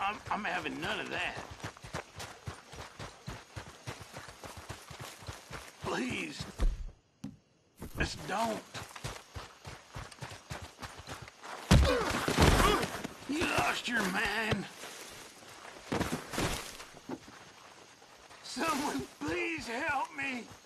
I'm having none of that. Please. Just don't. You lost your mind. Someone please help me.